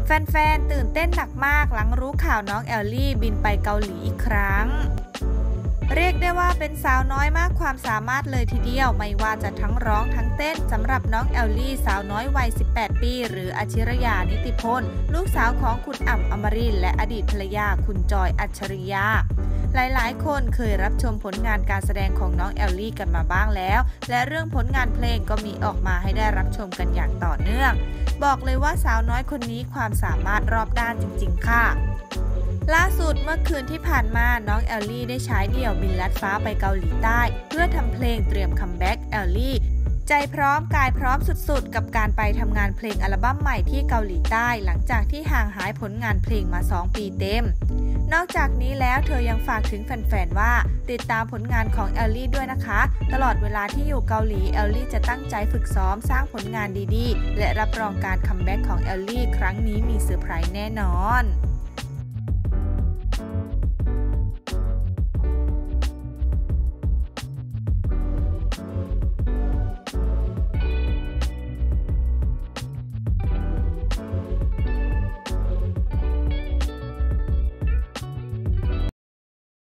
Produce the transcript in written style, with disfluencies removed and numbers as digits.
แฟนๆตื่นเต้นหนักมากหลังรู้ข่าวน้องแอลลี่บินไปเกาหลีอีกครั้งเรียกได้ว่าเป็นสาวน้อยมากความสามารถเลยทีเดียวไม่ว่าจะทั้งร้องทั้งเต้นสำหรับน้องแอลลี่สาวน้อยวัย 18 ปีหรืออัจฉริยานิติพลลูกสาวของคุณอ่ำอมรินทร์และอดีตภรรยาคุณจอยอัจฉริยาหลายๆคนเคยรับชมผลงานการแสดงของน้องแอลลี่กันมาบ้างแล้วและเรื่องผลงานเพลงก็มีออกมาให้ได้รับชมกันอย่างต่อเนื่องบอกเลยว่าสาวน้อยคนนี้ความสามารถรอบด้านจริงๆค่ะล่าสุดเมื่อคืนที่ผ่านมาน้องแอลลี่ได้ฉายเดี่ยวบินลัดฟ้าไปเกาหลีใต้เพื่อทำเพลงเตรียมคัมแบ็กแอลลี่ใจพร้อมกายพร้อมสุดๆกับการไปทำงานเพลงอัลบั้มใหม่ที่เกาหลีใต้หลังจากที่ห่างหายผลงานเพลงมา2 ปีเต็มนอกจากนี้แล้วเธอยังฝากถึงแฟนๆว่าติดตามผลงานของแอลลี่ด้วยนะคะตลอดเวลาที่อยู่เกาหลีแอลลี่จะตั้งใจฝึกซ้อมสร้างผลงานดีๆและรับรองการคัมแบ็กของแอลลี่ครั้งนี้มีเซอร์ไพรส์แน่นอน